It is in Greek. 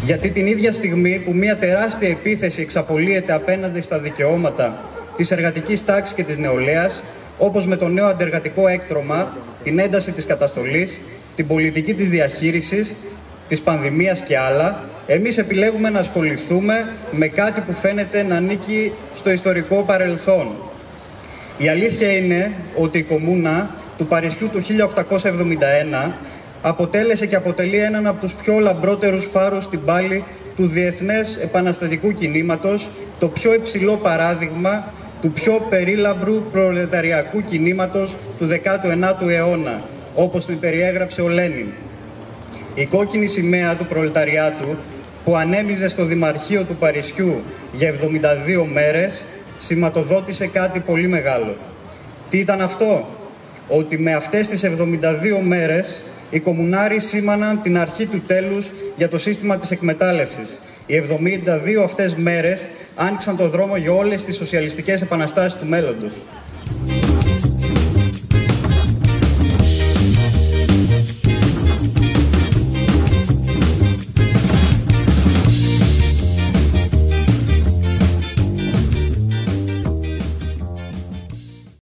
Γιατί την ίδια στιγμή που μια τεράστια επίθεση εξαπολύεται απέναντι στα δικαιώματα της εργατικής τάξης και της νεολαίας, όπως με το νέο αντεργατικό έκτρωμα, την ένταση της καταστολής, την πολιτική της διαχείρισης, της πανδημίας και άλλα, εμείς επιλέγουμε να ασχοληθούμε με κάτι που φαίνεται να ανήκει στο ιστορικό παρελθόν. Η αλήθεια είναι ότι η Κομμούνα του Παρισιού του 1871 αποτέλεσε και αποτελεί έναν από τους πιο λαμπρότερους φάρους στην πάλη του διεθνές επαναστατικού κινήματος, το πιο υψηλό παράδειγμα του πιο περίλαμπρου προλεταριακού κινήματος του 19ου αιώνα, όπως την περιέγραψε ο Λένιν. Η κόκκινη σημαία του προλεταριάτου που ανέμιζε στο Δημαρχείο του Παρισιού για 72 μέρες σηματοδότησε κάτι πολύ μεγάλο. Τι ήταν αυτό? Ότι με αυτές τις 72 μέρες οι κομμουνάροι σήμαναν την αρχή του τέλους για το σύστημα της εκμετάλλευσης. Οι 72 αυτές μέρες άνοιξαν το δρόμο για όλες τις σοσιαλιστικές επαναστάσεις του μέλλοντος.